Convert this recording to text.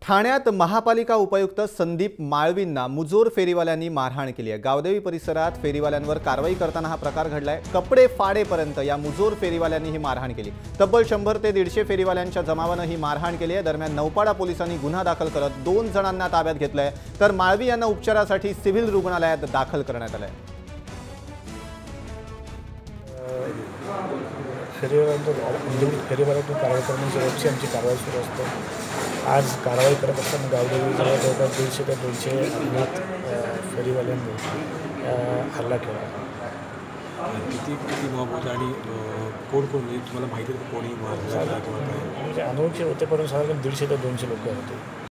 ठाण्यात महापालिका उपायुक्त संदीप माळवींना मुजोर फेरीवाल्यांनी मारहाण केली आहे। गावदेवी परिसरात फेरीवाल्यांवर कारवाई करताना हा प्रकार घडलाय। कपडे फाडेपर्यंत या मुजोर फेरीवाल्यांनी ही मारहाण केली। तब्बल 100 ते 150 फेरीवाल्यांच्या जमावानं ही मारहाण केली आहे। दरम्यान नौपाडा पोलिसांनी गुन्हा दाखल करत 2 जणांना ताब्यात घेतलंय, तर माळवी यांना उपचारासाठी सिव्हिल रुग्णालयात दाखल करण्यात आलंय। फेरीवाल्यांवर कारवाई करण्याची रोजची आमची कारवाई सुरू असते। आज कारवाई करत असताना गावदेवी जवळजवळ 150 ते 200 अज्ञात फेरीवाल्यांनी हल्ला केला। किती मॉब होता आणि कोण म्हणजे तुम्हाला माहिती आहे कोणी म्हणजे अनोळखी होते, पण साधारण 150 ते 200 लोक होते।